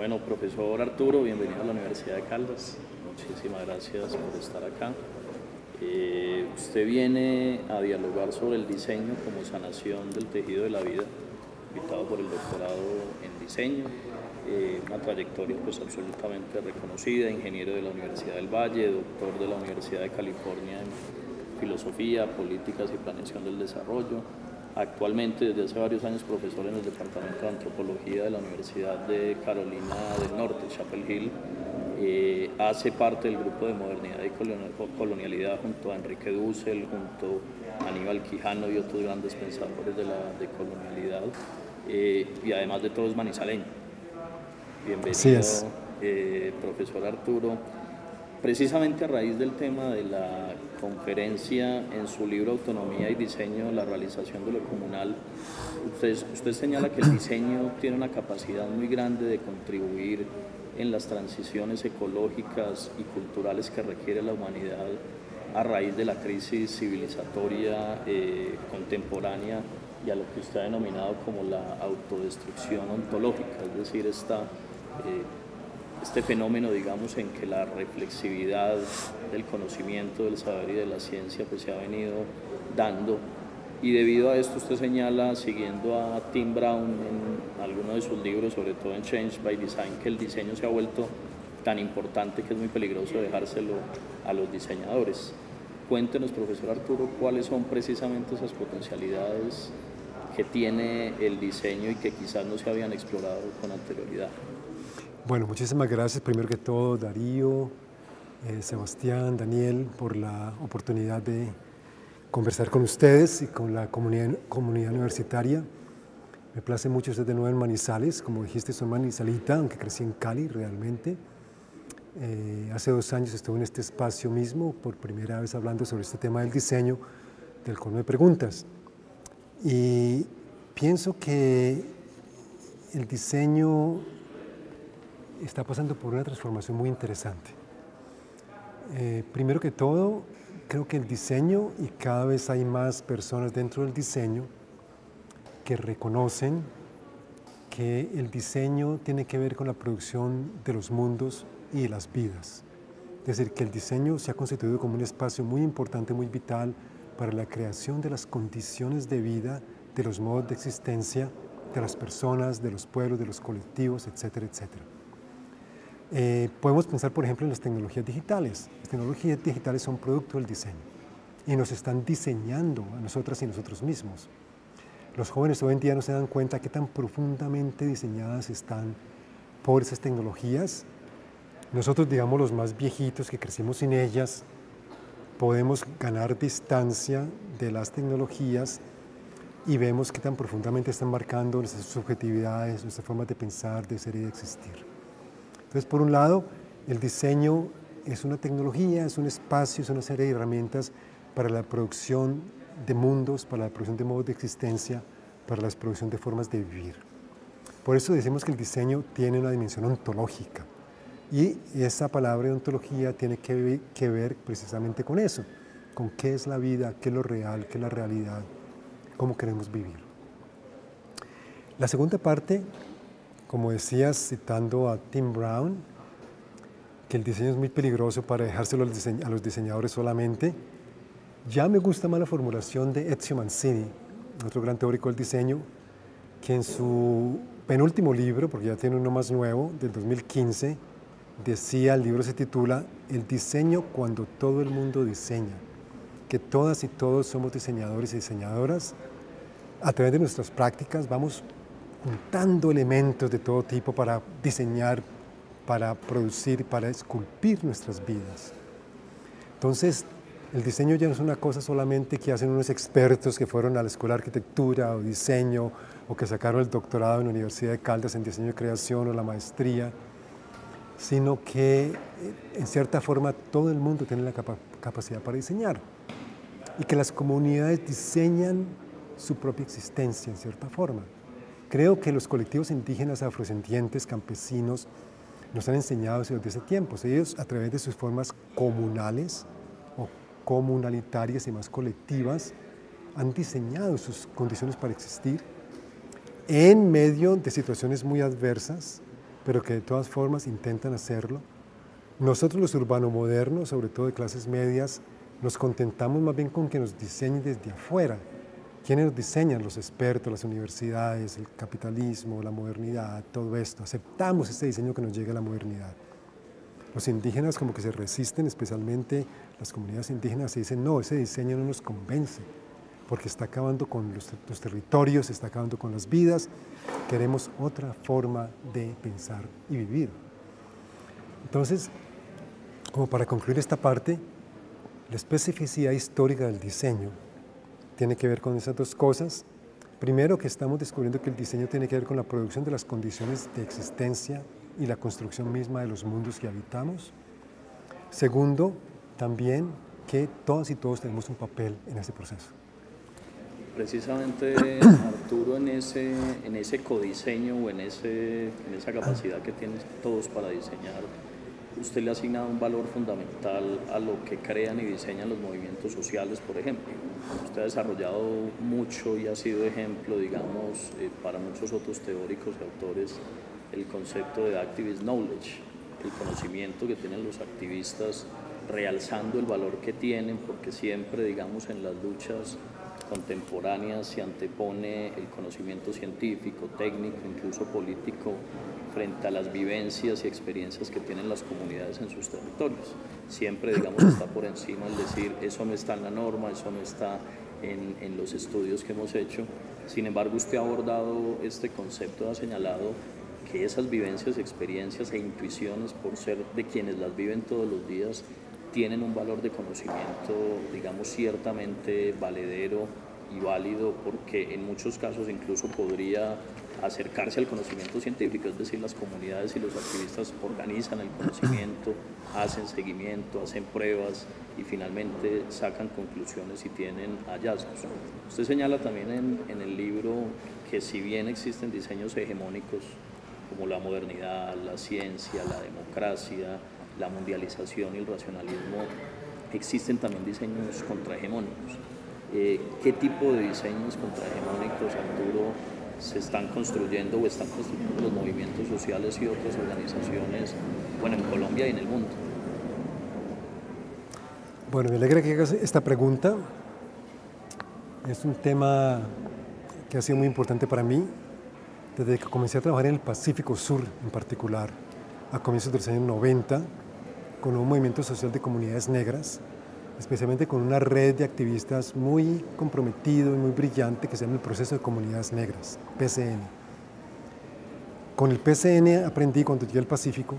Bueno, profesor Arturo, bienvenido a la Universidad de Caldas. Muchísimas gracias por estar acá. Usted viene a dialogar sobre el diseño como sanación del tejido de la vida, invitado por el doctorado en diseño, una trayectoria pues absolutamente reconocida, ingeniero de la Universidad del Valle, doctor de la Universidad de California en filosofía, políticas y planeación del desarrollo. Actualmente, desde hace varios años, profesor en el Departamento de Antropología de la Universidad de Carolina del Norte, Chapel Hill. Hace parte del grupo de modernidad y colonialidad junto a Enrique Dussel, junto a Aníbal Quijano y otros grandes pensadores de la decolonialidad, y además de todo es manizaleño. Bienvenido, profesor Arturo. Precisamente a raíz del tema de la conferencia en su libro Autonomía y Diseño, la realización de lo comunal, usted señala que el diseño tiene una capacidad muy grande de contribuir en las transiciones ecológicas y culturales que requiere la humanidad a raíz de la crisis civilizatoria contemporánea y a lo que usted ha denominado como la autodestrucción ontológica, es decir, este fenómeno, digamos, en que la reflexividad del conocimiento, del saber y de la ciencia pues se ha venido dando, y debido a esto usted señala, siguiendo a Tim Brown en alguno de sus libros, sobre todo en Change by Design, que el diseño se ha vuelto tan importante que es muy peligroso dejárselo a los diseñadores. Cuéntenos, profesor Arturo, cuáles son precisamente esas potencialidades que tiene el diseño y que quizás no se habían explorado con anterioridad. Bueno, muchísimas gracias primero que todo, Darío, Sebastián, Daniel, por la oportunidad de conversar con ustedes y con la comunidad universitaria. Me place mucho estar de nuevo en Manizales, como dijiste, soy manizalita, aunque crecí en Cali realmente. Hace 2 años estuve en este espacio mismo, por primera vez hablando sobre este tema del diseño, del cual me preguntas. Y pienso que el diseño está pasando por una transformación muy interesante. Primero que todo, creo que el diseño, y cada vez hay más personas dentro del diseño que reconocen que el diseño tiene que ver con la producción de los mundos y de las vidas. Es decir, que el diseño se ha constituido como un espacio muy importante, muy vital para la creación de las condiciones de vida, de los modos de existencia de las personas, de los pueblos, de los colectivos, etcétera, etcétera. Podemos pensar, por ejemplo, en las tecnologías digitales. Las tecnologías digitales son producto del diseño y nos están diseñando a nosotras y a nosotros mismos. Los jóvenes hoy en día no se dan cuenta qué tan profundamente diseñadas están por esas tecnologías. Nosotros, digamos, los más viejitos que crecimos sin ellas, podemos ganar distancia de las tecnologías y vemos qué tan profundamente están marcando nuestras subjetividades, nuestras formas de pensar, de ser y de existir. Entonces, por un lado, el diseño es una tecnología, es un espacio, es una serie de herramientas para la producción de mundos, para la producción de modos de existencia, para la producción de formas de vivir. Por eso decimos que el diseño tiene una dimensión ontológica. Y esa palabra ontología tiene que ver precisamente con eso, con qué es la vida, qué es lo real, qué es la realidad, cómo queremos vivir. La segunda parte, como decías, citando a Tim Brown, que el diseño es muy peligroso para dejárselo a los diseñadores solamente, ya me gusta más la formulación de Ezio Mancini, otro gran teórico del diseño, que en su penúltimo libro, porque ya tiene uno más nuevo, del 2015, decía, el libro se titula El diseño cuando todo el mundo diseña, que todas y todos somos diseñadores y diseñadoras. A través de nuestras prácticas vamos juntando elementos de todo tipo para diseñar, para producir, para esculpir nuestras vidas. Entonces, el diseño ya no es una cosa solamente que hacen unos expertos que fueron a la escuela de arquitectura o diseño o que sacaron el doctorado en la Universidad de Caldas en diseño y creación o la maestría, sino que en cierta forma todo el mundo tiene la capacidad para diseñar y que las comunidades diseñan su propia existencia en cierta forma. Creo que los colectivos indígenas, afrodescendientes, campesinos, nos han enseñado desde ese tiempo. Ellos, a través de sus formas comunales o comunalitarias y más colectivas, han diseñado sus condiciones para existir en medio de situaciones muy adversas, pero que de todas formas intentan hacerlo. Nosotros los urbano-modernos, sobre todo de clases medias, nos contentamos más bien con que nos diseñen desde afuera. ¿Quiénes nos diseñan? Los expertos, las universidades, el capitalismo, la modernidad, todo esto. Aceptamos ese diseño que nos llega a la modernidad. Los indígenas como que se resisten, especialmente las comunidades indígenas, y dicen, no, ese diseño no nos convence, porque está acabando con los territorios, está acabando con las vidas, queremos otra forma de pensar y vivir. Entonces, como para concluir esta parte, la especificidad histórica del diseño tiene que ver con esas dos cosas. Primero, que estamos descubriendo que el diseño tiene que ver con la producción de las condiciones de existencia y la construcción misma de los mundos que habitamos. Segundo, también que todas y todos tenemos un papel en ese proceso. Precisamente, Arturo, en ese codiseño o en esa capacidad que tienen todos para diseñar, usted le ha asignado un valor fundamental a lo que crean y diseñan los movimientos sociales, por ejemplo. Usted ha desarrollado mucho y ha sido ejemplo, digamos, para muchos otros teóricos y autores, el concepto de activist knowledge, el conocimiento que tienen los activistas, realzando el valor que tienen, porque siempre, digamos, en las luchas contemporáneas se antepone el conocimiento científico, técnico, incluso político, frente a las vivencias y experiencias que tienen las comunidades en sus territorios. Siempre, digamos, está por encima el decir, eso no está en la norma, eso no está en los estudios que hemos hecho. Sin embargo, usted ha abordado este concepto, ha señalado que esas vivencias, experiencias e intuiciones, por ser de quienes las viven todos los días, tienen un valor de conocimiento, digamos, ciertamente valedero y válido, porque en muchos casos incluso podría acercarse al conocimiento científico, es decir, las comunidades y los activistas organizan el conocimiento, hacen seguimiento, hacen pruebas y finalmente sacan conclusiones y tienen hallazgos. Usted señala también en el libro que si bien existen diseños hegemónicos como la modernidad, la ciencia, la democracia, la mundialización y el racionalismo, existen también diseños contrahegemónicos. ¿Qué tipo de diseños contrahegemónicos, Arturo, se están construyendo o están construyendo los movimientos sociales y otras organizaciones, bueno, en Colombia y en el mundo? Bueno, me alegra que hagas esta pregunta. Es un tema que ha sido muy importante para mí desde que comencé a trabajar en el Pacífico Sur en particular, a comienzos de los años 90, con un movimiento social de comunidades negras, especialmente con una red de activistas muy comprometido y muy brillante que se llama el Proceso de Comunidades Negras, PCN. Con el PCN aprendí, cuando llegué al Pacífico,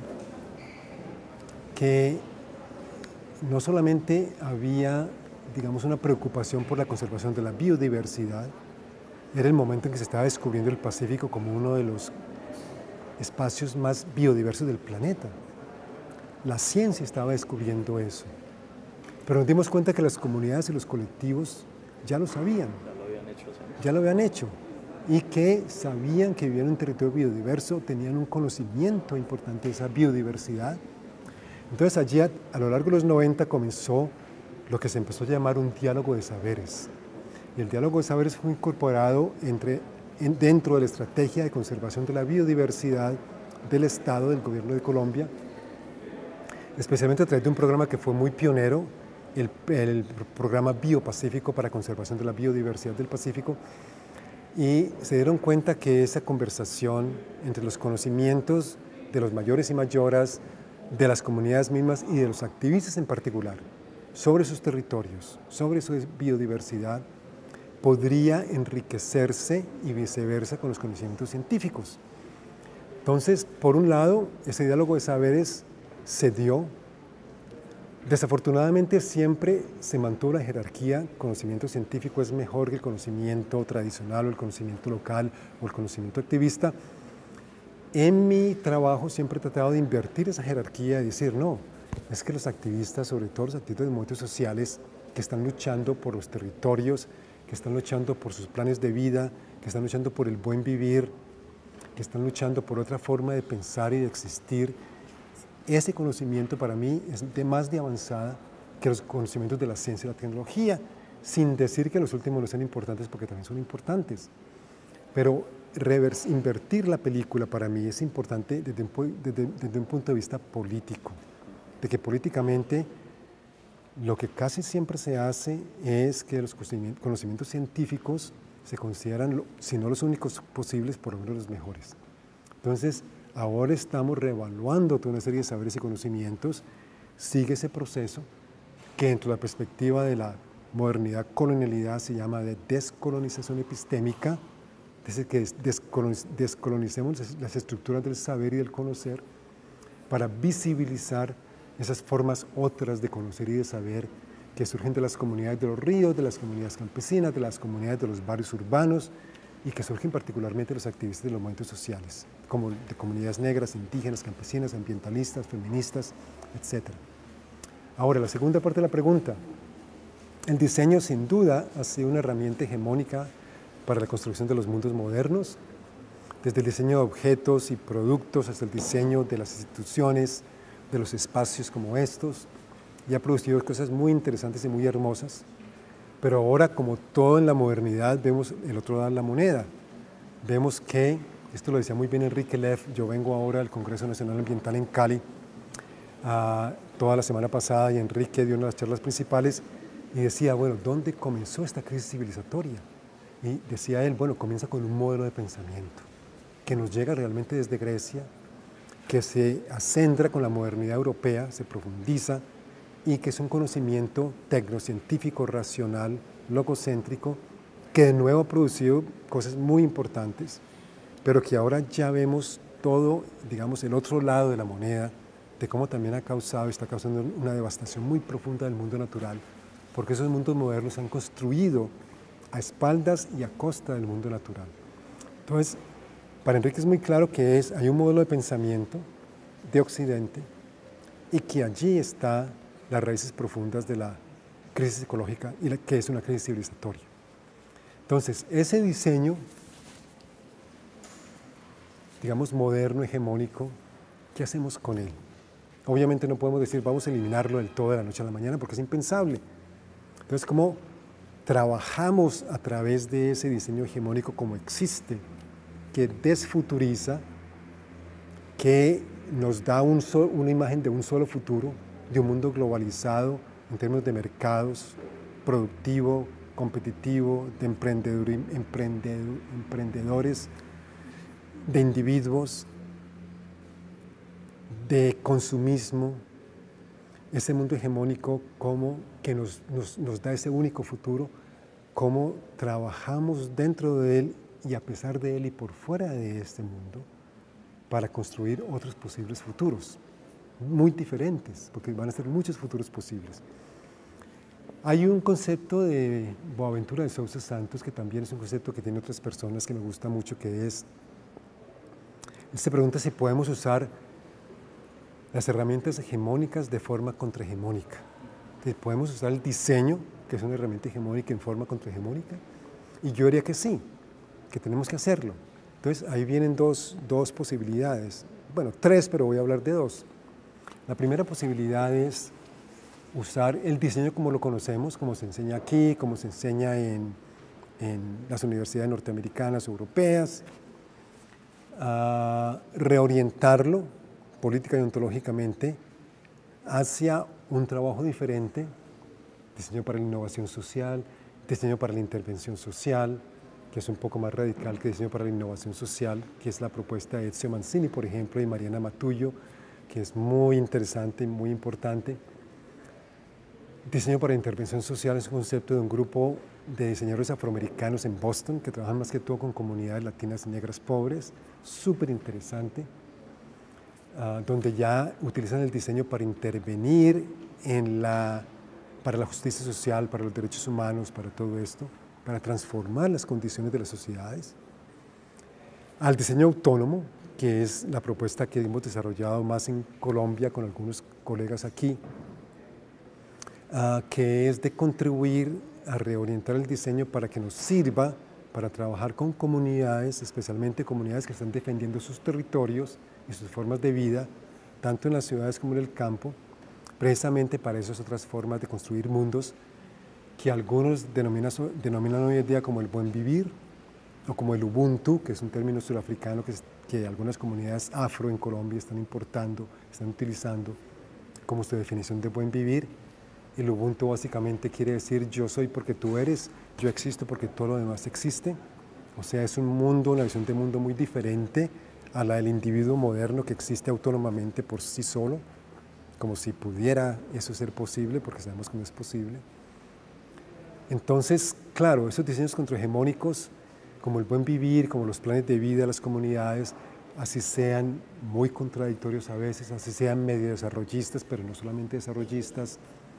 que no solamente había, digamos, una preocupación por la conservación de la biodiversidad, era el momento en que se estaba descubriendo el Pacífico como uno de los espacios más biodiversos del planeta. La ciencia estaba descubriendo eso, pero nos dimos cuenta que las comunidades y los colectivos ya lo sabían, ya lo habían hecho, y que sabían que vivían en un territorio biodiverso, tenían un conocimiento importante de esa biodiversidad. Entonces allí a lo largo de los 90 comenzó lo que se empezó a llamar un diálogo de saberes, y el diálogo de saberes fue incorporado dentro de la estrategia de conservación de la biodiversidad del Estado, del Gobierno de Colombia, especialmente a través de un programa que fue muy pionero, el programa Biopacífico para conservación de la biodiversidad del Pacífico, y se dieron cuenta que esa conversación entre los conocimientos de los mayores y mayoras, de las comunidades mismas y de los activistas en particular, sobre sus territorios, sobre su biodiversidad, podría enriquecerse y viceversa con los conocimientos científicos. Entonces, por un lado, ese diálogo de saberes se dio. Desafortunadamente siempre se mantuvo la jerarquía, conocimiento científico es mejor que el conocimiento tradicional o el conocimiento local o el conocimiento activista. En mi trabajo siempre he tratado de invertir esa jerarquía y decir, no, es que los activistas, sobre todo los activistas de movimientos sociales que están luchando por los territorios, que están luchando por sus planes de vida, que están luchando por el buen vivir, que están luchando por otra forma de pensar y de existir, ese conocimiento para mí es más de avanzada que los conocimientos de la ciencia y la tecnología, sin decir que los últimos no sean importantes, porque también son importantes. Pero invertir la película para mí es importante desde un punto de vista político, de que políticamente lo que casi siempre se hace es que los conocimientos científicos se consideran, si no los únicos posibles, por lo menos los mejores. Entonces, ahora estamos reevaluando toda una serie de saberes y conocimientos, sigue ese proceso que dentro de la perspectiva de la modernidad, colonialidad, se llama de descolonización epistémica, es decir, que descolonicemos las estructuras del saber y del conocer para visibilizar esas formas otras de conocer y de saber que surgen de las comunidades de los ríos, de las comunidades campesinas, de las comunidades de los barrios urbanos y que surgen particularmente de los activistas de los movimientos sociales, como de comunidades negras, indígenas, campesinas, ambientalistas, feministas, etc. Ahora, la segunda parte de la pregunta. El diseño, sin duda, ha sido una herramienta hegemónica para la construcción de los mundos modernos, desde el diseño de objetos y productos hasta el diseño de las instituciones, de los espacios como estos, y ha producido cosas muy interesantes y muy hermosas. Pero ahora, como todo en la modernidad, vemos el otro lado de la moneda. Vemos que, esto lo decía muy bien Enrique Leff, yo vengo ahora al Congreso Nacional Ambiental en Cali, toda la semana pasada, y Enrique dio una de las charlas principales, y decía, bueno, ¿dónde comenzó esta crisis civilizatoria? Y decía él, bueno, comienza con un modelo de pensamiento que nos llega realmente desde Grecia, que se acentra con la modernidad europea, se profundiza, y que es un conocimiento tecnocientífico, racional, logocéntrico, que de nuevo ha producido cosas muy importantes, pero que ahora ya vemos todo, digamos, el otro lado de la moneda, de cómo también ha causado y está causando una devastación muy profunda del mundo natural, porque esos mundos modernos se han construido a espaldas y a costa del mundo natural. Entonces, para Enrique es muy claro que hay un modelo de pensamiento de Occidente y que allí están las raíces profundas de la crisis ecológica y que es una crisis civilizatoria. Entonces, ese diseño, digamos, moderno, hegemónico, ¿qué hacemos con él? Obviamente no podemos decir vamos a eliminarlo del todo de la noche a la mañana porque es impensable. Entonces, ¿cómo trabajamos a través de ese diseño hegemónico como existe, que desfuturiza, que nos da una imagen de un solo futuro, de un mundo globalizado en términos de mercados, productivo, competitivo, de emprendedores, de individuos, de consumismo, ese mundo hegemónico que nos da ese único futuro, cómo trabajamos dentro de él y a pesar de él y por fuera de este mundo para construir otros posibles futuros, muy diferentes, porque van a ser muchos futuros posibles. Hay un concepto de Boaventura de Sousa Santos que también es un concepto que tiene otras personas que me gusta mucho, que es, él se pregunta si podemos usar las herramientas hegemónicas de forma contrahegemónica. Podemos usar el diseño, que es una herramienta hegemónica, en forma contrahegemónica, y yo diría que sí, que tenemos que hacerlo. Entonces ahí vienen dos posibilidades, bueno, tres, pero voy a hablar de dos. La primera posibilidad es usar el diseño como lo conocemos, como se enseña aquí, como se enseña en las universidades norteamericanas, europeas, reorientarlo política y ontológicamente hacia un trabajo diferente, diseño para la innovación social, diseño para la intervención social, que es un poco más radical que diseño para la innovación social, que es la propuesta de Ezio Mancini, por ejemplo, y Mariana Matullo, que es muy interesante y muy importante. Diseño para la intervención social es un concepto de un grupo de diseñadores afroamericanos en Boston que trabajan más que todo con comunidades latinas y negras pobres, súper interesante, donde ya utilizan el diseño para intervenir para la justicia social, para los derechos humanos, para todo esto, para transformar las condiciones de las sociedades. Al diseño autónomo, que es la propuesta que hemos desarrollado más en Colombia con algunos colegas aquí, que es de contribuir a reorientar el diseño para que nos sirva para trabajar con comunidades, especialmente comunidades que están defendiendo sus territorios y sus formas de vida, tanto en las ciudades como en el campo, precisamente para esas otras formas de construir mundos que algunos denominan hoy en día como el buen vivir, o como el Ubuntu, que es un término surafricano que algunas comunidades afro en Colombia están importando, están utilizando como su definición de buen vivir. El Ubuntu básicamente quiere decir yo soy porque tú eres, yo existo porque todo lo demás existe. O sea, es un mundo, una visión de mundo muy diferente a la del individuo moderno que existe autónomamente por sí solo, como si pudiera eso ser posible, porque sabemos que no es posible. Entonces, claro, esos diseños contrahegemónicos, como el buen vivir, como los planes de vida de las comunidades, así sean muy contradictorios a veces, así sean medio desarrollistas, pero no solamente desarrollistas,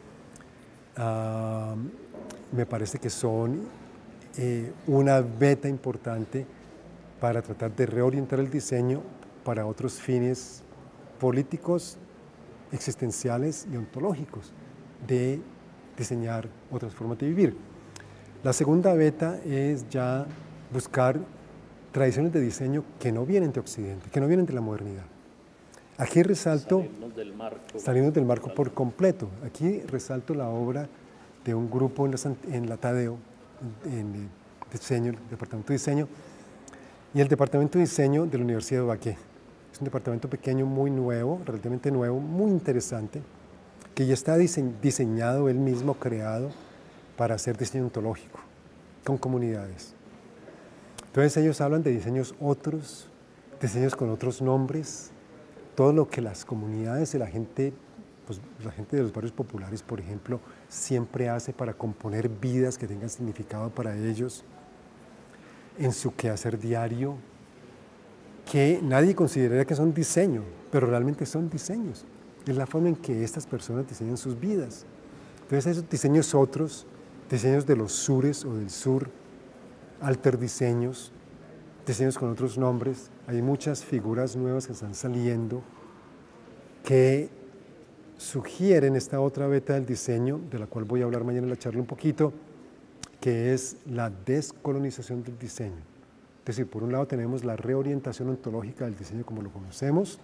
me parece que son una beta importante para tratar de reorientar el diseño para otros fines políticos, existenciales y ontológicos, de diseñar otras formas de vivir. La segunda beta es ya buscar tradiciones de diseño que no vienen de Occidente, que no vienen de la modernidad. Aquí resalto, salirnos del marco por completo. Aquí resalto la obra de un grupo en la Tadeo, en diseño, el departamento de diseño, y el departamento de diseño de la Universidad de Baqué. Es un departamento pequeño, muy nuevo, relativamente nuevo, muy interesante, que ya está diseñado él mismo, creado para hacer diseño ontológico, con comunidades. Entonces ellos hablan de diseños otros, diseños con otros nombres, todo lo que las comunidades y la gente, pues la gente de los barrios populares, por ejemplo, siempre hace para componer vidas que tengan significado para ellos en su quehacer diario, que nadie consideraría que son diseño, pero realmente son diseños. Es la forma en que estas personas diseñan sus vidas. Entonces esos diseños otros, diseños de los sures o del sur, alter diseños, diseños con otros nombres, hay muchas figuras nuevas que están saliendo que sugieren esta otra beta del diseño, de la cual voy a hablar mañana en la charla un poquito, que es la descolonización del diseño. Es decir, por un lado tenemos la reorientación ontológica del diseño como lo conocemos,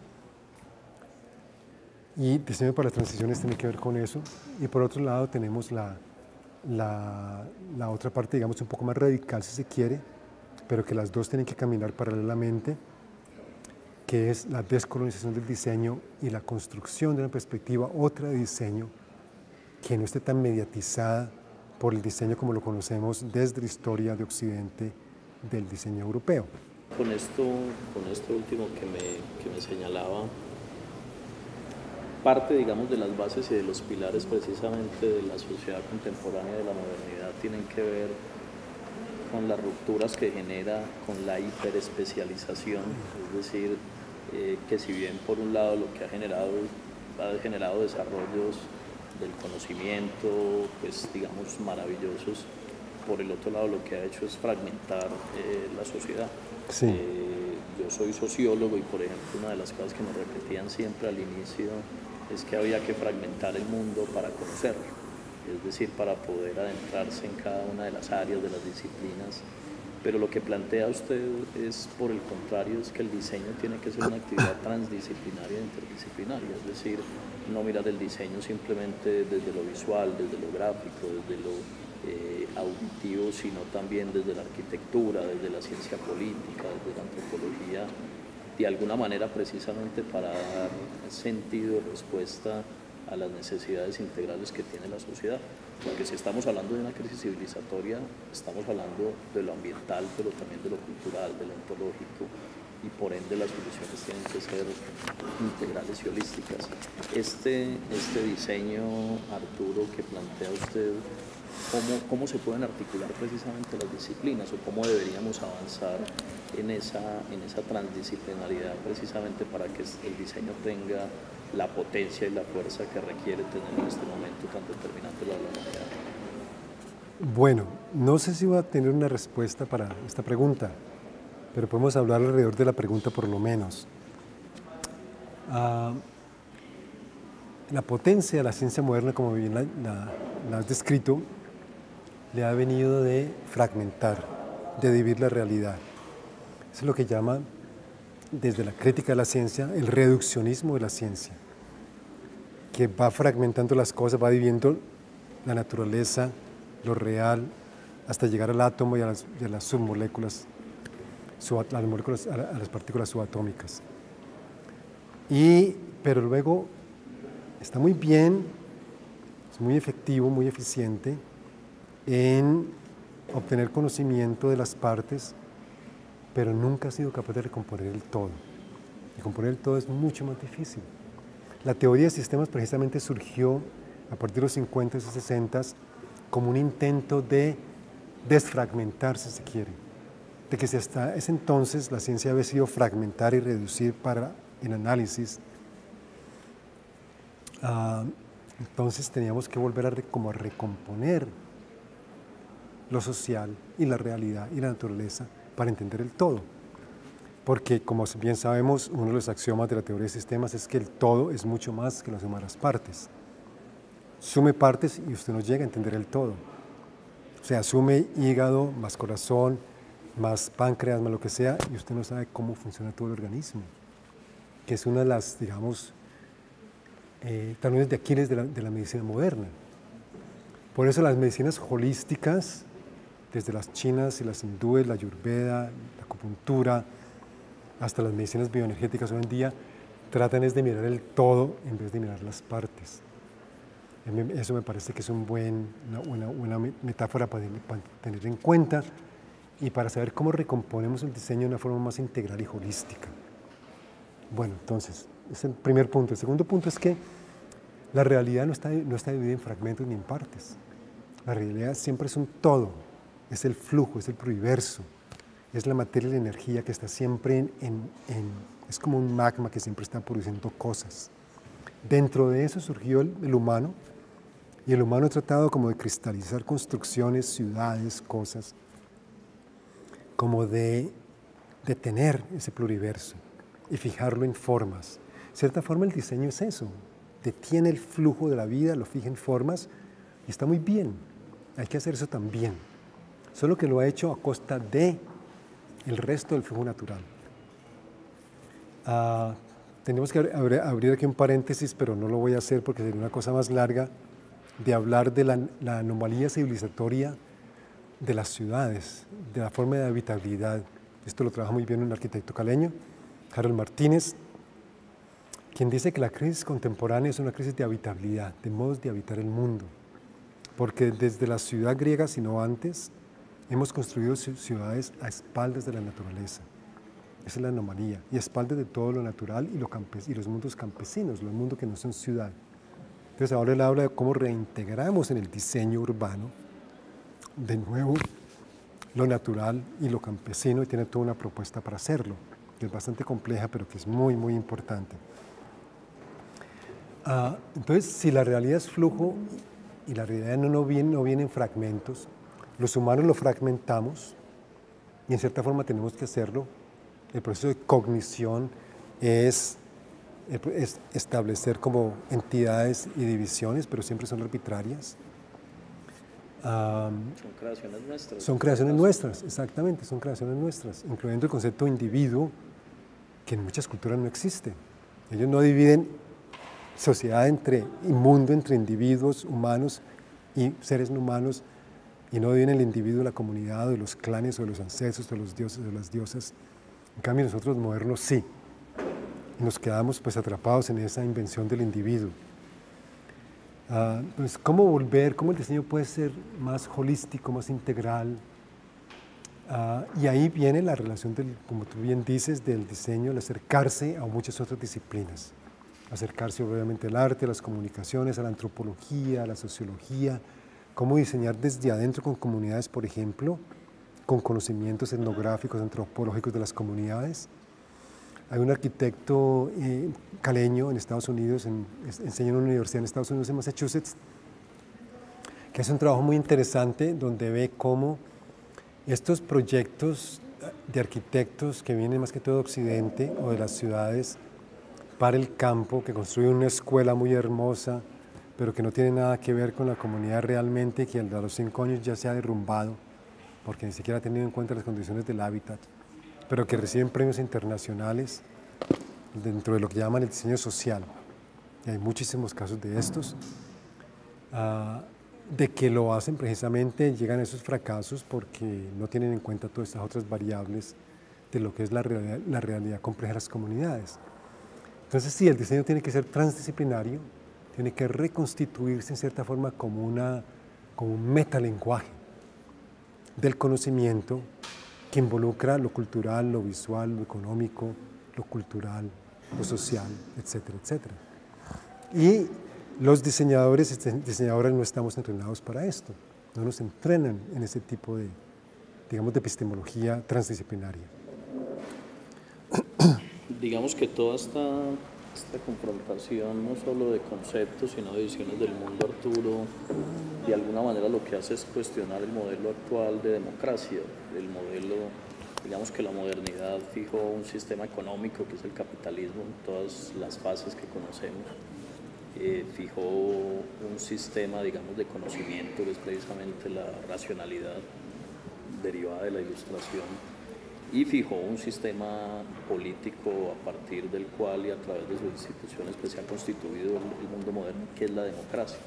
y diseño para las transiciones tiene que ver con eso, y por otro lado tenemos la otra parte, digamos, un poco más radical si se quiere, pero que las dos tienen que caminar paralelamente, que es la descolonización del diseño y la construcción de una perspectiva otra de diseño que no esté tan mediatizada por el diseño como lo conocemos desde la historia de Occidente del diseño europeo. Con esto último que me señalaba, parte, digamos, de las bases y de los pilares precisamente de la sociedad contemporánea de la modernidad tienen que ver con las rupturas que genera con la hiperespecialización, es decir, que si bien por un lado lo que ha generado desarrollos del conocimiento, pues digamos maravillosos, por el otro lado lo que ha hecho es fragmentar la sociedad. Sí. Yo soy sociólogo y por ejemplo una de las cosas que nos repetían siempre al inicio es que había que fragmentar el mundo para conocerlo, es decir, para poder adentrarse en cada una de las áreas de las disciplinas. Pero lo que plantea usted es, por el contrario, es que el diseño tiene que ser una actividad transdisciplinaria e interdisciplinaria, es decir, no mirar el diseño simplemente desde lo visual, desde lo gráfico, desde lo auditivo, sino también desde la arquitectura, desde la ciencia política, desde la antropología, de alguna manera precisamente para dar sentido y respuesta a las necesidades integrales que tiene la sociedad. Porque si estamos hablando de una crisis civilizatoria, estamos hablando de lo ambiental, pero también de lo cultural, de lo ontológico, y por ende las soluciones tienen que ser integrales y holísticas. Este diseño, Arturo, que plantea usted, ¿cómo se pueden articular precisamente las disciplinas o cómo deberíamos avanzar en esa transdisciplinaridad precisamente para que el diseño tenga la potencia y la fuerza que requiere tener en este momento tan determinante la humanidad? Bueno, no sé si voy a tener una respuesta para esta pregunta, pero podemos hablar alrededor de la pregunta por lo menos. La potencia de la ciencia moderna, como bien la has descrito, le ha venido de fragmentar, de dividir la realidad. Eso es lo que llama, desde la crítica de la ciencia, el reduccionismo de la ciencia, que va fragmentando las cosas, va dividiendo la naturaleza, lo real, hasta llegar al átomo y a las submoléculas a las partículas subatómicas. Pero luego está muy bien, es muy efectivo, muy eficiente en obtener conocimiento de las partes, pero nunca ha sido capaz de recomponer el todo. Y componer el todo es mucho más difícil. La teoría de sistemas precisamente surgió a partir de los 50 y 60 como un intento de desfragmentar, si se quiere. De que si hasta ese entonces la ciencia había sido fragmentar y reducir para el análisis, entonces teníamos que volver a recomponer lo social y la realidad y la naturaleza para entender el todo. Porque, como bien sabemos, uno de los axiomas de la teoría de sistemas es que el todo es mucho más que la suma de las partes. Sume partes y usted no llega a entender el todo. O sea, sume hígado, más corazón, más páncreas, más lo que sea, y usted no sabe cómo funciona todo el organismo, que es una de las, digamos, talones de Aquiles de la medicina moderna. Por eso las medicinas holísticas, desde las chinas y las hindúes, la ayurveda, la acupuntura, hasta las medicinas bioenergéticas hoy en día, tratan es de mirar el todo en vez de mirar las partes. Eso me parece que es una metáfora para tener en cuenta y para saber cómo recomponemos el diseño de una forma más integral y holística. Bueno, entonces, ese es el primer punto. El segundo punto es que la realidad no está dividida en fragmentos ni en partes. La realidad siempre es un todo, es el flujo, es el pluriverso, es la materia y la energía que está siempre es como un magma que siempre está produciendo cosas. Dentro de eso surgió el humano, y el humano ha tratado como de cristalizar construcciones, ciudades, cosas, como de tener ese pluriverso y fijarlo en formas. De cierta forma el diseño es eso, detiene el flujo de la vida, lo fija en formas y está muy bien, hay que hacer eso también, solo que lo ha hecho a costa de el resto del flujo natural. Tenemos que abrir aquí un paréntesis, pero no lo voy a hacer porque sería una cosa más larga, de hablar de la anomalía civilizatoria de las ciudades, de la forma de habitabilidad. Esto lo trabaja muy bien un arquitecto caleño, Harold Martínez, quien dice que la crisis contemporánea es una crisis de habitabilidad, de modos de habitar el mundo, porque desde la ciudad griega, sino antes, hemos construido ciudades a espaldas de la naturaleza. Esa es la anomalía, y a espaldas de todo lo natural y los mundos campesinos, los mundos que no son ciudad. Entonces ahora él habla de cómo reintegramos en el diseño urbano, de nuevo, lo natural y lo campesino, y tiene toda una propuesta para hacerlo, que es bastante compleja, pero que es muy, muy importante. Entonces, si la realidad es flujo, y la realidad no viene en fragmentos, los humanos lo fragmentamos, y en cierta forma tenemos que hacerlo. El proceso de cognición es establecer como entidades y divisiones, pero siempre son arbitrarias. Son creaciones nuestras. Son creaciones nuestras, exactamente, son creaciones nuestras, incluyendo el concepto de individuo, que en muchas culturas no existe. Ellos no dividen sociedad y mundo entre individuos humanos y seres no humanos, y no dividen el individuo, la comunidad, o de los clanes, o de los ancestros, o de los dioses, o de las diosas. En cambio, nosotros los modernos sí. Y nos quedamos pues atrapados en esa invención del individuo. Pues, ¿cómo el diseño puede ser más holístico, más integral? Y ahí viene la relación, como tú bien dices, del diseño, el acercarse a muchas otras disciplinas. Acercarse obviamente al arte, a las comunicaciones, a la antropología, a la sociología. Cómo diseñar desde adentro con comunidades, por ejemplo, con conocimientos etnográficos, antropológicos de las comunidades. Hay un arquitecto caleño en Estados Unidos, enseña en una universidad en Estados Unidos, en Massachusetts, que hace un trabajo muy interesante donde ve cómo estos proyectos de arquitectos que vienen más que todo de Occidente o de las ciudades para el campo, que construyen una escuela muy hermosa, pero que no tiene nada que ver con la comunidad realmente, que a los 5 años ya se ha derrumbado, porque ni siquiera ha tenido en cuenta las condiciones del hábitat, pero que reciben premios internacionales dentro de lo que llaman el diseño social. Y hay muchísimos casos de estos, de que lo hacen precisamente, llegan a esos fracasos porque no tienen en cuenta todas estas otras variables de lo que es la realidad compleja de las comunidades. Entonces sí, el diseño tiene que ser transdisciplinario, tiene que reconstituirse en cierta forma como un metalenguaje del conocimiento que involucra lo cultural, lo visual, lo económico, lo cultural, lo social, etcétera, etcétera. Y los diseñadores y diseñadoras no estamos entrenados para esto, no nos entrenan en ese tipo de, digamos, de epistemología transdisciplinaria. Digamos que toda esta confrontación, no solo de conceptos, sino de visiones del mundo, Arturo, de alguna manera lo que hace es cuestionar el modelo actual de democracia, el modelo, digamos que la modernidad fijó un sistema económico que es el capitalismo en todas las fases que conocemos, fijó un sistema, digamos, de conocimiento que es precisamente la racionalidad derivada de la ilustración, y fijó un sistema político a partir del cual y a través de sus instituciones pues, se ha constituido el mundo moderno, que es la democracia.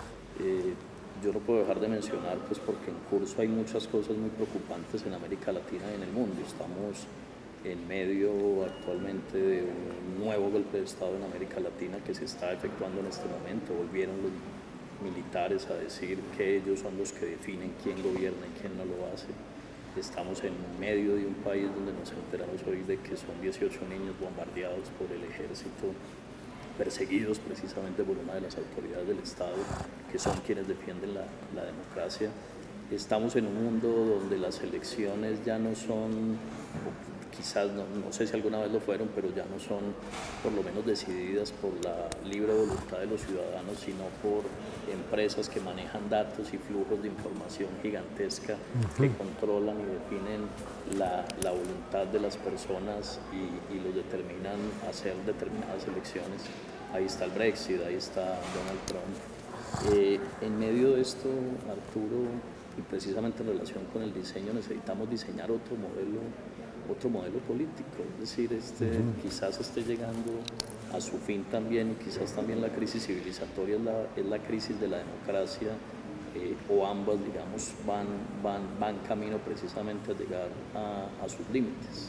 Yo no puedo dejar de mencionar, pues porque en curso hay muchas cosas muy preocupantes en América Latina y en el mundo. Estamos en medio actualmente de un nuevo golpe de Estado en América Latina que se está efectuando en este momento. Volvieron los militares a decir que ellos son los que definen quién gobierna y quién no lo hace. Estamos en medio de un país donde nos enteramos hoy de que son 18 niños bombardeados por el ejército, perseguidos precisamente por una de las autoridades del Estado, que son quienes defienden la democracia. Estamos en un mundo donde las elecciones ya no son, quizás no sé si alguna vez lo fueron, pero ya no son por lo menos decididas por la libre voluntad de los ciudadanos, sino por empresas que manejan datos y flujos de información gigantesca que controlan y definen la voluntad de las personas y los determinan a hacer determinadas elecciones. Ahí está el Brexit, ahí está Donald Trump. En medio de esto, Arturo, y precisamente en relación con el diseño, necesitamos diseñar otro modelo político, es decir, quizás esté llegando a su fin también, y quizás también la crisis civilizatoria es la crisis de la democracia, o ambas, digamos, van camino precisamente a llegar a sus límites.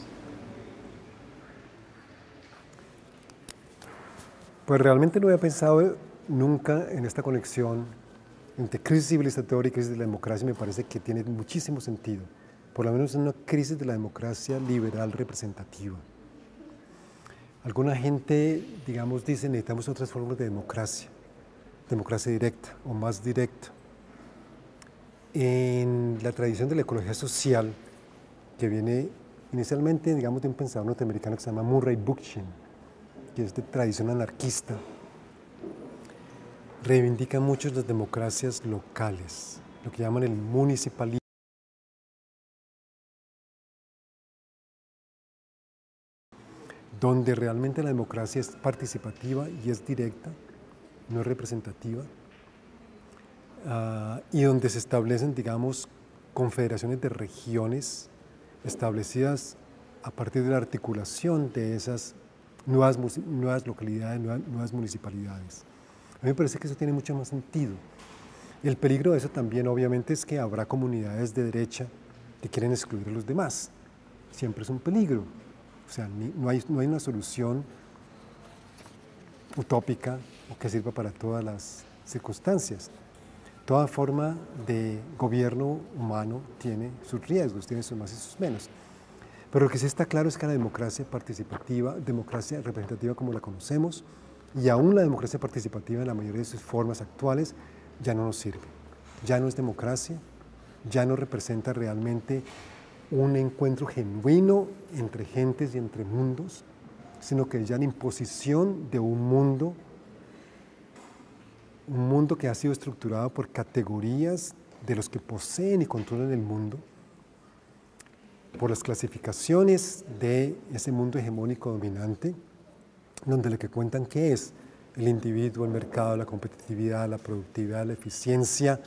Pues realmente no había pensado nunca en esta conexión entre crisis civilizatoria y crisis de la democracia. Me parece que tiene muchísimo sentido, por lo menos en una crisis de la democracia liberal representativa. Alguna gente, digamos, dice necesitamos otras formas de democracia directa o más directa. En la tradición de la ecología social, que viene inicialmente, digamos, de un pensador norteamericano que se llama Murray Bookchin, que es de tradición anarquista, reivindica mucho las democracias locales, lo que llaman el municipalismo, donde realmente la democracia es participativa y es directa, no es representativa, y donde se establecen, digamos, confederaciones de regiones establecidas a partir de la articulación de esas nuevas localidades, nuevas municipalidades. A mí me parece que eso tiene mucho más sentido. El peligro de eso también, obviamente, es que habrá comunidades de derecha que quieren excluir a los demás. Siempre es un peligro. O sea, no hay una solución utópica o que sirva para todas las circunstancias. Toda forma de gobierno humano tiene sus riesgos, tiene sus más y sus menos. Pero lo que sí está claro es que la democracia participativa, democracia representativa como la conocemos, y aún la democracia participativa en la mayoría de sus formas actuales ya no nos sirve. Ya no es democracia, ya no representa realmente un encuentro genuino entre gentes y entre mundos, sino que ya la imposición de un mundo que ha sido estructurado por categorías de los que poseen y controlan el mundo, por las clasificaciones de ese mundo hegemónico dominante, donde lo que cuentan qué es el individuo, el mercado, la competitividad, la productividad, la eficiencia,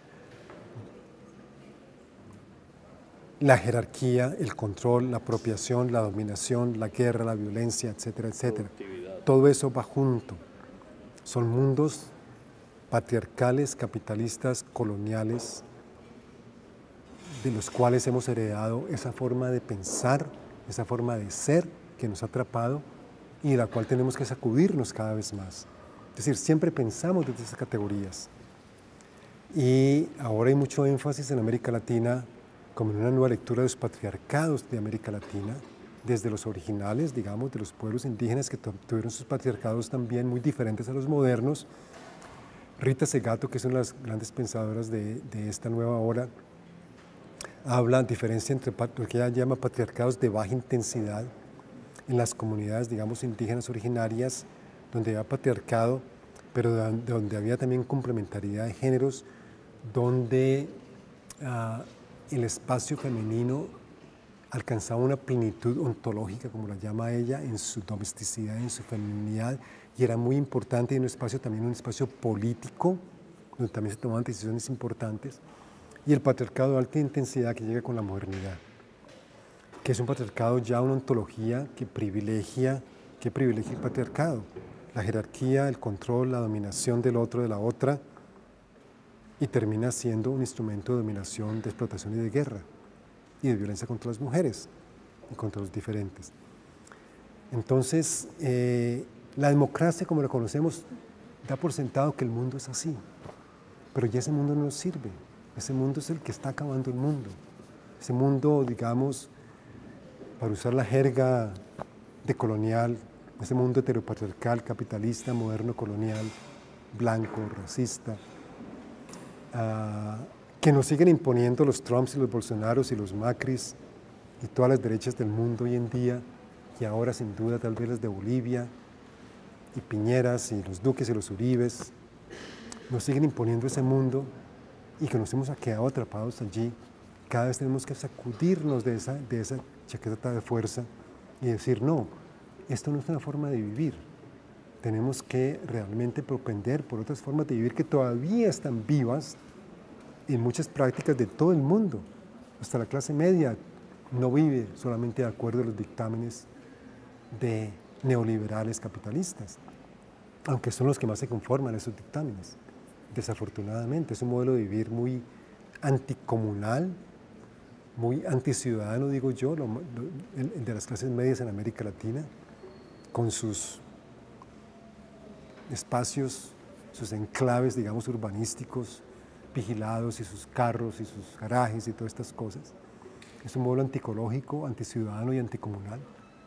la jerarquía, el control, la apropiación, la dominación, la guerra, la violencia, etcétera, etcétera. Todo eso va junto. Son mundos patriarcales, capitalistas, coloniales, de los cuales hemos heredado esa forma de pensar esa forma de ser que nos ha atrapado y de la cual tenemos que sacudirnos cada vez más. Es decir, siempre pensamos desde esas categorías. Y ahora hay mucho énfasis en América Latina como en una nueva lectura de los patriarcados de América Latina, desde los originales, digamos, de los pueblos indígenas que tuvieron sus patriarcados también muy diferentes a los modernos. Rita Segato, que es una de las grandes pensadoras de esta nueva ola, habla de diferencia entre lo que ella llama patriarcados de baja intensidad en las comunidades, digamos, indígenas originarias, donde había patriarcado, pero donde había también complementariedad de géneros, donde el espacio femenino alcanzaba una plenitud ontológica, como la llama ella, en su domesticidad, en su feminidad, y era muy importante, y un espacio también un espacio político, donde también se tomaban decisiones importantes, y el patriarcado de alta intensidad que llega con la modernidad, que es un patriarcado ya una ontología que privilegia el patriarcado, la jerarquía, el control, la dominación del otro, de la otra, y termina siendo un instrumento de dominación, de explotación y de guerra, y de violencia contra las mujeres y contra los diferentes. Entonces, la democracia, como la conocemos, da por sentado que el mundo es así, pero ya ese mundo no nos sirve. Ese mundo es el que está acabando el mundo. Ese mundo, digamos, para usar la jerga decolonial, ese mundo heteropatriarcal, capitalista, moderno, colonial, blanco, racista, que nos siguen imponiendo los Trumps y los Bolsonaros y los Macris y todas las derechas del mundo hoy en día, y ahora sin duda tal vez las de Bolivia y Piñeras y los Duques y los Uribes, nos siguen imponiendo ese mundo y que nos hemos quedado atrapados allí. Cada vez tenemos que sacudirnos de esa chaqueta de fuerza y decir, no, esto no es una forma de vivir. Tenemos que realmente propender por otras formas de vivir que todavía están vivas en muchas prácticas de todo el mundo. Hasta la clase media no vive solamente de acuerdo a los dictámenes de neoliberales capitalistas, aunque son los que más se conforman a esos dictámenes. Desafortunadamente, es un modelo de vivir muy anticomunal, muy anticiudadano, digo yo, el de las clases medias en América Latina, con sus espacios, sus enclaves, digamos, urbanísticos, vigilados, y sus carros, y sus garajes, y todas estas cosas. Es un modelo anticológico, anticiudadano y anticomunal.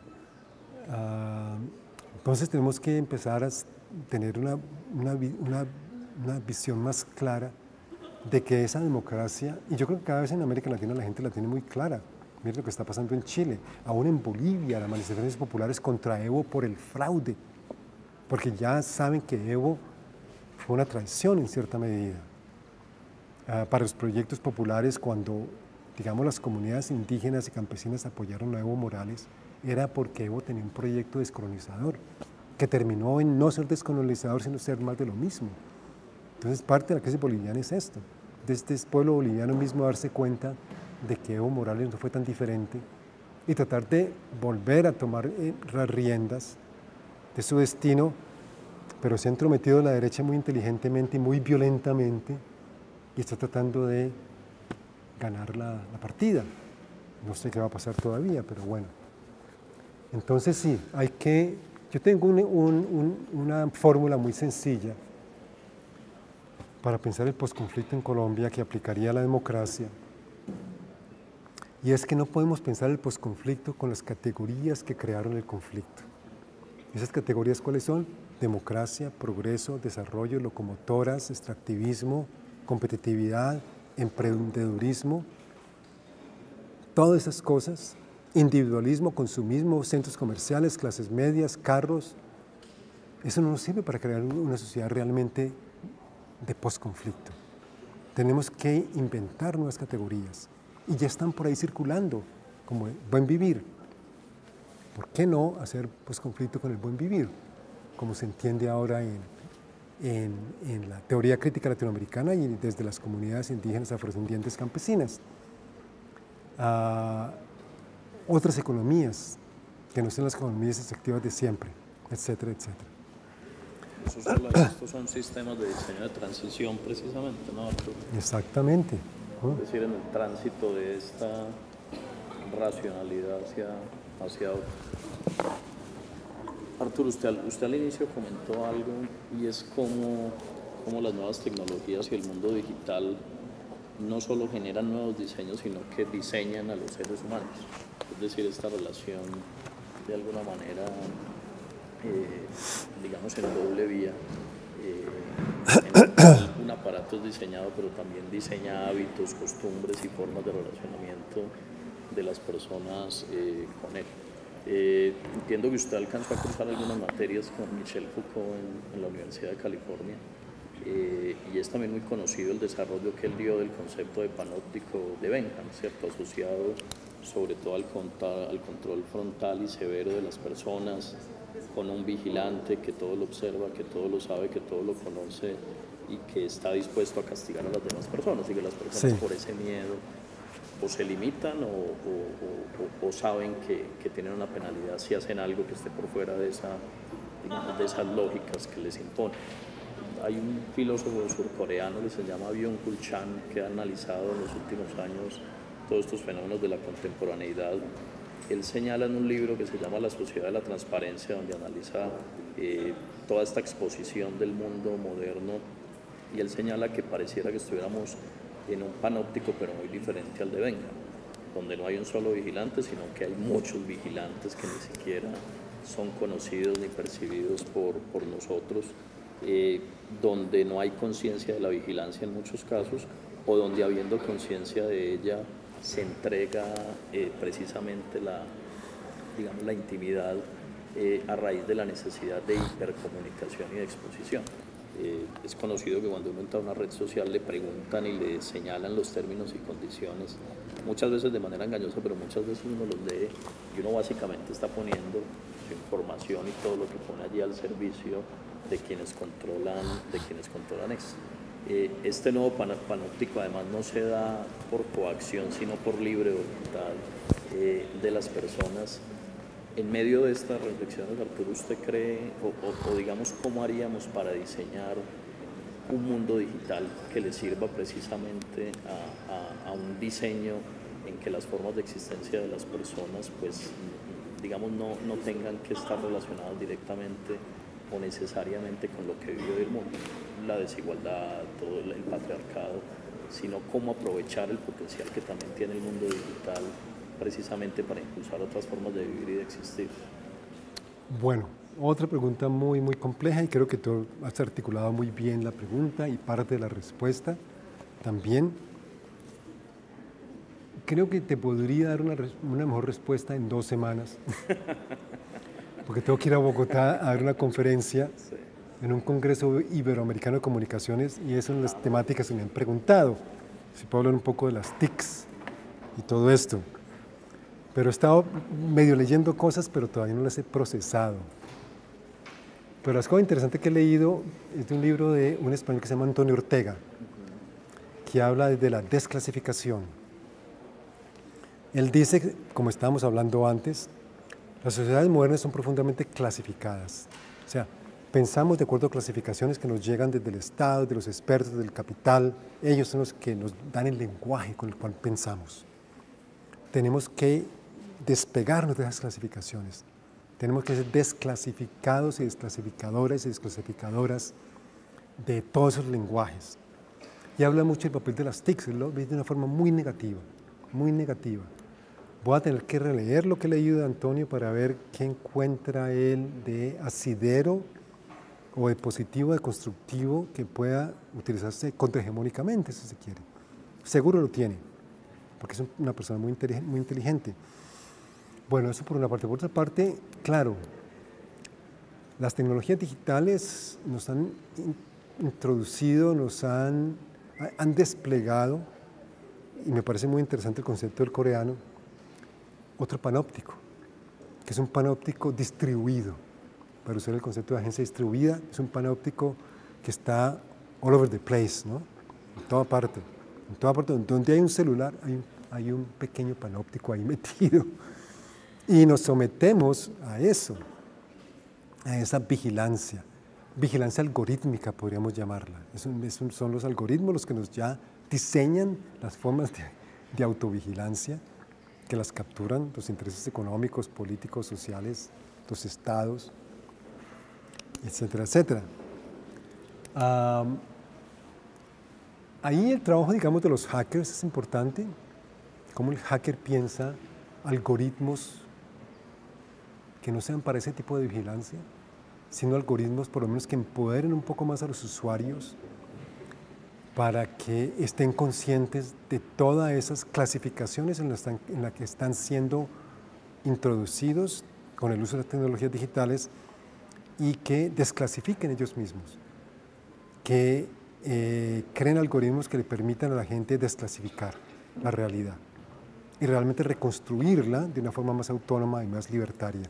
Entonces tenemos que empezar a tener una visión más clara de que esa democracia, y yo creo que cada vez en América Latina la gente la tiene muy clara. Miren lo que está pasando en Chile, aún en Bolivia, las manifestaciones populares contra Evo por el fraude, porque ya saben que Evo fue una traición en cierta medida. Para los proyectos populares, cuando, digamos, las comunidades indígenas y campesinas apoyaron a Evo Morales, era porque Evo tenía un proyecto descolonizador, que terminó en no ser descolonizador, sino ser más de lo mismo. Entonces, parte de la crisis boliviana es esto, de este pueblo boliviano mismo darse cuenta de que Evo Morales no fue tan diferente y tratar de volver a tomar las riendas de su destino, pero se ha entrometido la derecha muy inteligentemente y muy violentamente y está tratando de ganar la partida. No sé qué va a pasar todavía, pero bueno. Entonces sí, yo tengo una fórmula muy sencilla para pensar el posconflicto en Colombia que aplicaría a la democracia, y es que no podemos pensar el posconflicto con las categorías que crearon el conflicto. ¿Esas categorías cuáles son? Democracia, progreso, desarrollo, locomotoras, extractivismo, competitividad, emprendedurismo, todas esas cosas, individualismo, consumismo, centros comerciales, clases medias, carros. Eso no nos sirve para crear una sociedad realmente de posconflicto. Tenemos que inventar nuevas categorías y ya están por ahí circulando, como el buen vivir. ¿Por qué no hacer posconflicto con el buen vivir? Como se entiende ahora en la teoría crítica latinoamericana y desde las comunidades indígenas, afrodescendientes, campesinas. Otras economías que no sean las economías extractivas de siempre, etcétera, etcétera. Estos son sistemas de diseño de transición precisamente, ¿no? Exactamente. Es decir, en el tránsito de esta racionalidad hacia hacia otro. Arturo, usted al inicio comentó algo y es cómo las nuevas tecnologías y el mundo digital no solo generan nuevos diseños, sino que diseñan a los seres humanos. Es decir, esta relación de alguna manera, digamos, en doble vía, en el cual un aparato es diseñado, pero también diseña hábitos, costumbres y formas de relacionamiento de las personas con él. Entiendo que usted alcanzó a cursar algunas materias con Michel Foucault en la Universidad de California, y es también muy conocido el desarrollo que él dio del concepto de panóptico de Bentham, ¿cierto? Asociado sobre todo al control frontal y severo de las personas, con un vigilante que todo lo observa, que todo lo sabe, que todo lo conoce y que está dispuesto a castigar a las demás personas, y que las personas por ese miedo o se limitan o saben que tienen una penalidad si hacen algo que esté por fuera de esas lógicas que les imponen. Hay un filósofo surcoreano que se llama Byung-Chul Chan, que ha analizado en los últimos años todos estos fenómenos de la contemporaneidad. Él señala en un libro que se llama La Sociedad de la Transparencia, donde analiza toda esta exposición del mundo moderno, y él señala que pareciera que estuviéramos en un panóptico, pero muy diferente al de Bentham, donde no hay un solo vigilante, sino que hay muchos vigilantes que ni siquiera son conocidos ni percibidos por nosotros, donde no hay conciencia de la vigilancia en muchos casos, o donde habiendo conciencia de ella se entrega precisamente la intimidad a raíz de la necesidad de hipercomunicación y de exposición. Es conocido que cuando uno entra a una red social le preguntan y le señalan los términos y condiciones, muchas veces de manera engañosa, pero muchas veces uno los lee y uno básicamente está poniendo su información y todo lo que pone allí al servicio de quienes controlan esto. Este nuevo panóptico además no se da por coacción, sino por libre voluntad de las personas. En medio de estas reflexiones, Arturo, ¿usted cree, o digamos, cómo haríamos para diseñar un mundo digital que le sirva precisamente a un diseño en que las formas de existencia de las personas, pues, digamos, no tengan que estar relacionadas directamente o necesariamente con lo que vive el mundo, la desigualdad, todo el patriarcado, sino cómo aprovechar el potencial que también tiene el mundo digital precisamente para impulsar otras formas de vivir y de existir? Bueno, otra pregunta muy, muy compleja, y creo que tú has articulado muy bien la pregunta y parte de la respuesta también. Creo que te podría dar una mejor respuesta en 2 semanas, porque tengo que ir a Bogotá a dar una conferencia en un congreso iberoamericano de comunicaciones, y esas son las temáticas que me han preguntado. Si puedo hablar un poco de las TICs y todo esto. Pero he estado medio leyendo cosas, pero todavía no las he procesado. Pero las cosas interesantes que he leído es de un libro de un español que se llama Antonio Ortega, que habla de la desclasificación. Él dice, como estábamos hablando antes, las sociedades modernas son profundamente clasificadas. O sea, pensamos de acuerdo a clasificaciones que nos llegan desde el Estado, de los expertos, del capital. Ellos son los que nos dan el lenguaje con el cual pensamos. Tenemos que despegarnos de esas clasificaciones. Tenemos que ser desclasificados y desclasificadores y desclasificadoras de todos esos lenguajes. Y habla mucho del papel de las TICs, lo ve de una forma muy negativa, muy negativa. Voy a tener que releer lo que he leído de Antonio para ver qué encuentra él de asidero o de positivo, de constructivo, que pueda utilizarse contrahegemónicamente, si se quiere. Seguro lo tiene, porque es una persona muy inteligente. Bueno, eso por una parte. Por otra parte, claro, las tecnologías digitales nos han introducido, han desplegado, y me parece muy interesante el concepto del coreano, otro panóptico, que es un panóptico distribuido. Para usar el concepto de agencia distribuida, es un panóptico que está all over the place, ¿no? En toda parte. En toda parte donde hay un celular, hay un pequeño panóptico ahí metido. Y nos sometemos a eso, a esa vigilancia algorítmica, podríamos llamarla. Son los algoritmos los que nos ya diseñan las formas de autovigilancia, que las capturan los intereses económicos, políticos, sociales, los estados, etcétera, etcétera. Ahí el trabajo, digamos, de los hackers es importante, cómo el hacker piensa algoritmos que no sean para ese tipo de vigilancia, sino algoritmos por lo menos que empoderen un poco más a los usuarios para que estén conscientes de todas esas clasificaciones en las que están siendo introducidos con el uso de las tecnologías digitales y que desclasifiquen ellos mismos, que creen algoritmos que le permitan a la gente desclasificar la realidad y realmente reconstruirla de una forma más autónoma y más libertaria.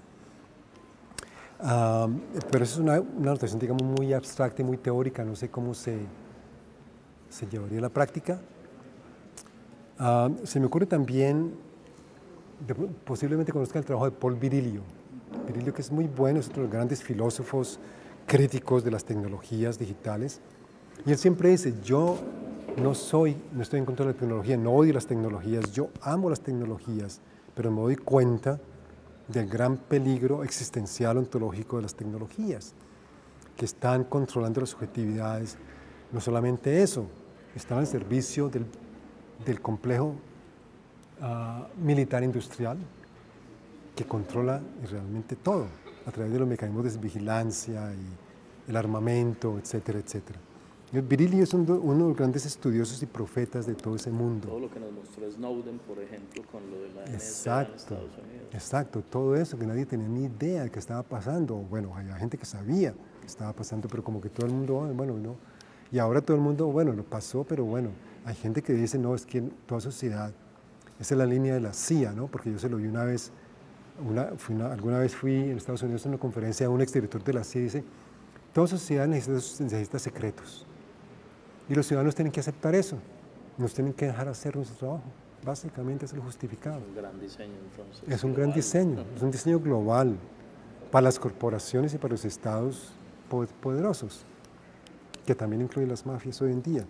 Pero eso es una notación, digamos, muy abstracta y muy teórica, no sé cómo se llevaría a la práctica. Se me ocurre también, posiblemente conozcan el trabajo de Paul Virilio. Virilio, que es muy bueno, es otro de los grandes filósofos críticos de las tecnologías digitales. Y él siempre dice, yo no estoy en contra de la tecnología, no odio las tecnologías, yo amo las tecnologías, pero me doy cuenta del gran peligro existencial ontológico de las tecnologías, que están controlando las subjetividades. No solamente eso, están al servicio del complejo militar industrial que controla realmente todo a través de los mecanismos de vigilancia y el armamento, etcétera, etcétera. Virilio es uno de los grandes estudiosos y profetas de todo ese mundo. Todo lo que nos mostró Snowden, por ejemplo, con lo de la NSA en Estados Unidos. Exacto, todo eso que nadie tenía ni idea de que estaba pasando. Bueno, había gente que sabía que estaba pasando, pero como que todo el mundo, bueno, no. Y ahora todo el mundo, bueno, lo pasó, pero bueno, hay gente que dice, no, es que toda sociedad, esa es la línea de la CIA, ¿no? Porque yo se lo vi una vez, alguna vez fui en Estados Unidos en una conferencia de un exdirector de la CIA y dice, toda sociedad necesita secretos. Y los ciudadanos tienen que aceptar eso, nos tienen que dejar hacer nuestro trabajo. Básicamente es lo justificado. Es un gran diseño, entonces. Es un gran diseño, es un diseño global para las corporaciones y para los estados poderosos, que también incluye las mafias hoy en día.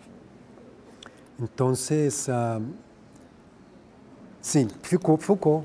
Entonces, sí, Foucault,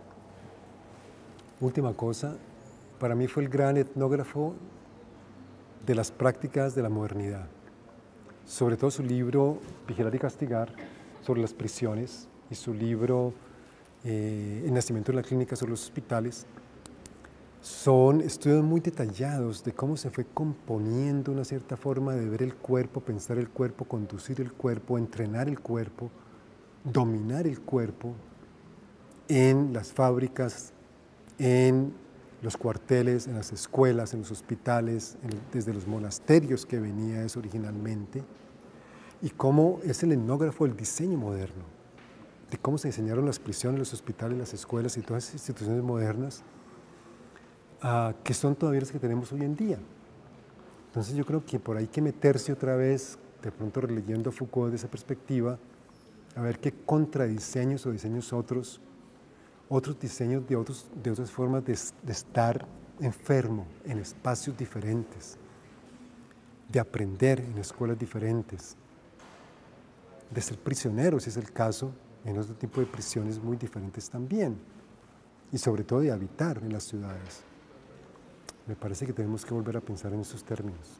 última cosa, para mí fue el gran etnógrafo de las prácticas de la modernidad. Sobre todo su libro Vigilar y Castigar sobre las prisiones y su libro El nacimiento de la clínica sobre los hospitales son estudios muy detallados de cómo se fue componiendo una cierta forma de ver el cuerpo, pensar el cuerpo, conducir el cuerpo, entrenar el cuerpo, dominar el cuerpo en las fábricas, en los cuarteles, en las escuelas, en los hospitales, desde los monasterios que venía eso originalmente, y cómo es el etnógrafo del diseño moderno, de cómo se diseñaron las prisiones, los hospitales, las escuelas y todas esas instituciones modernas, que son todavía las que tenemos hoy en día. Entonces yo creo que por ahí hay que meterse otra vez, de pronto releyendo a Foucault desde esa perspectiva, a ver qué contradiseños o diseños otros diseños de otras formas de estar enfermo en espacios diferentes, de aprender en escuelas diferentes, de ser prisionero, si es el caso, en otro tipo de prisiones muy diferentes también, y sobre todo de habitar en las ciudades. Me parece que tenemos que volver a pensar en esos términos.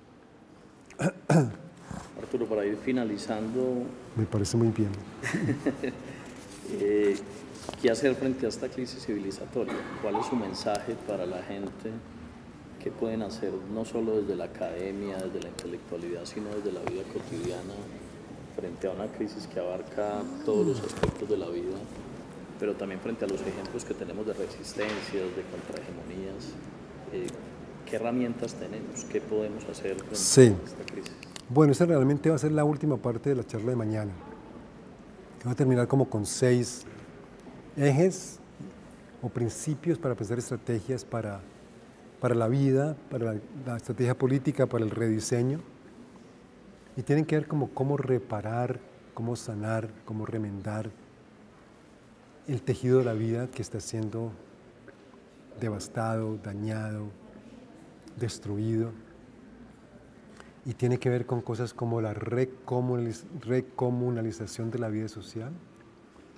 Arturo, para ir finalizando... Me parece muy bien. ¿Qué hacer frente a esta crisis civilizatoria? ¿Cuál es su mensaje para la gente? ¿Qué pueden hacer no solo desde la academia, desde la intelectualidad, sino desde la vida cotidiana frente a una crisis que abarca todos los aspectos de la vida, pero también frente a los ejemplos que tenemos de resistencias, de contrahegemonías? ¿Qué herramientas tenemos? ¿Qué podemos hacer frente a esta crisis? Bueno, esa realmente va a ser la última parte de la charla de mañana. Va a terminar como con 6 ejes o principios para pensar estrategias para la vida, para la estrategia política, para el rediseño. Y tienen que ver como cómo reparar, cómo sanar, cómo remendar el tejido de la vida que está siendo devastado, dañado, destruido. Y tiene que ver con cosas como la recomunalización de la vida social,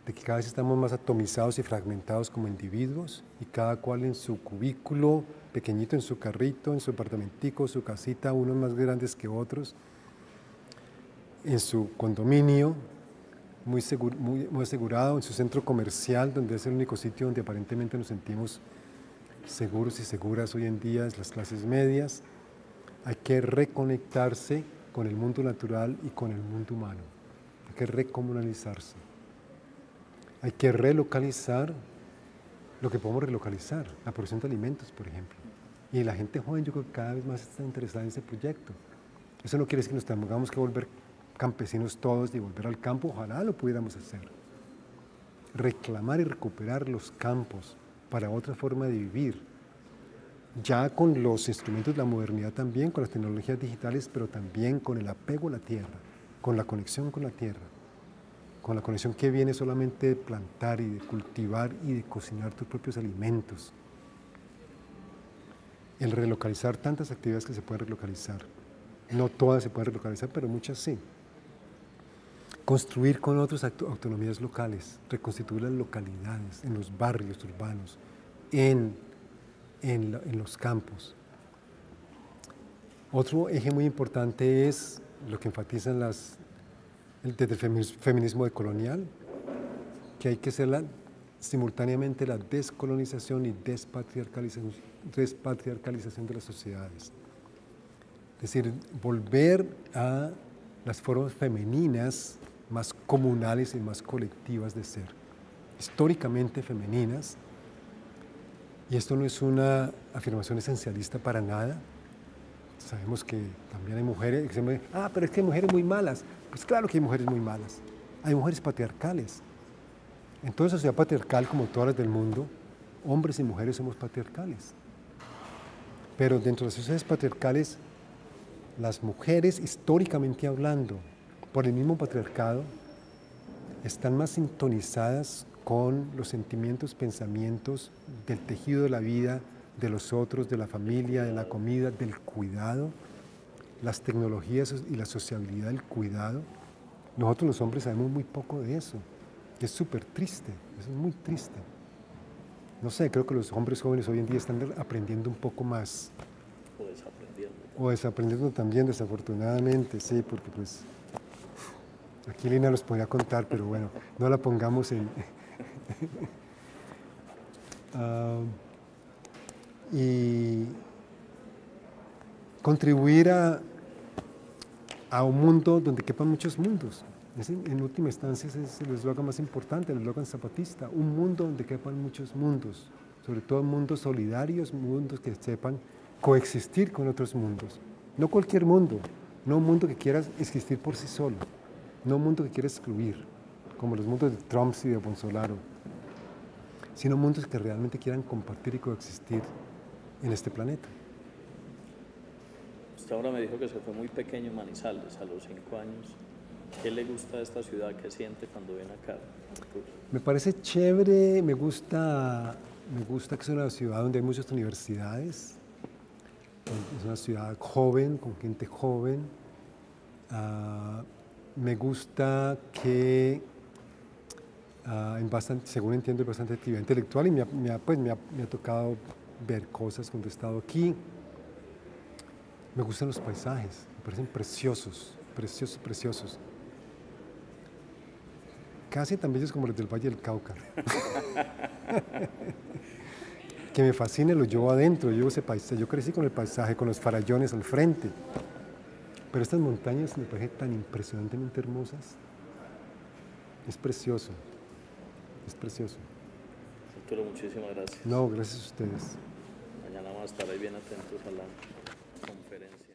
de que cada vez estamos más atomizados y fragmentados como individuos y cada cual en su cubículo, pequeñito en su carrito, en su apartamentico, su casita, unos más grandes que otros, en su condominio, muy asegurado, en su centro comercial, donde es el único sitio donde aparentemente nos sentimos seguros y seguras hoy en día, es las clases medias. Hay que reconectarse con el mundo natural y con el mundo humano. Hay que recomunalizarse. Hay que relocalizar lo que podemos relocalizar, la producción de alimentos, por ejemplo. Y la gente joven yo creo que cada vez más está interesada en ese proyecto. Eso no quiere decir que nos tengamos que volver campesinos todos y volver al campo, ojalá lo pudiéramos hacer. Reclamar y recuperar los campos para otra forma de vivir, ya con los instrumentos de la modernidad también, con las tecnologías digitales, pero también con el apego a la tierra, con la conexión con la tierra, con la conexión que viene solamente de plantar y de cultivar y de cocinar tus propios alimentos. El relocalizar tantas actividades que se pueden relocalizar. No todas se pueden relocalizar, pero muchas sí. Construir con otras autonomías locales, reconstituir las localidades, en los barrios urbanos, en los campos. Otro eje muy importante es lo que enfatizan desde el feminismo decolonial, que hay que hacer simultáneamente la descolonización y despatriarcalización de las sociedades. Es decir, volver a las formas femeninas más comunales y más colectivas de ser, históricamente femeninas. Y esto no es una afirmación esencialista para nada. Sabemos que también hay mujeres que se me dicen, pero es que hay mujeres muy malas. Pues claro que hay mujeres muy malas. Hay mujeres patriarcales. En toda sociedad patriarcal, como todas las del mundo, hombres y mujeres somos patriarcales. Pero dentro de las sociedades patriarcales, las mujeres, históricamente hablando, por el mismo patriarcado, están más sintonizadas con los sentimientos, pensamientos del tejido de la vida, de los otros, de la familia, de la comida, del cuidado, las tecnologías y la sociabilidad del cuidado. Nosotros los hombres sabemos muy poco de eso. Es súper triste, eso es muy triste. No sé, creo que los hombres jóvenes hoy en día están aprendiendo un poco más. O desaprendiendo. O desaprendiendo también, desafortunadamente, sí, porque pues aquí Lina los podría contar, pero bueno, no la pongamos en... y contribuir a un mundo donde quepan muchos mundos. En última instancia ese es el eslogan más importante, el eslogan zapatista, un mundo donde quepan muchos mundos, sobre todo mundos solidarios, mundos que sepan coexistir con otros mundos. No cualquier mundo, no un mundo que quiera existir por sí solo, no un mundo que quiera excluir, como los mundos de Trump y de Bolsonaro, sino mundos que realmente quieran compartir y coexistir en este planeta. Usted ahora me dijo que se fue muy pequeño en Manizales, a los 5 años. ¿Qué le gusta de esta ciudad? ¿Qué siente cuando viene acá? Me parece chévere, me gusta que es una ciudad donde hay muchas universidades, es una ciudad joven, con gente joven. Me gusta que, según entiendo, hay bastante actividad intelectual y me ha tocado ver cosas cuando he estado aquí. Me gustan los paisajes, me parecen preciosos, preciosos, preciosos. Casi tan bellos como los del Valle del Cauca. Que me fascina, lo llevo adentro, llevo ese paisaje. Yo crecí con el paisaje, con los farallones al frente. Pero estas montañas me parecen tan impresionantemente hermosas. Es precioso, es precioso. Arturo, muchísimas gracias. No, gracias a ustedes. Mañana vamos a estar ahí bien atentos a la conferencia.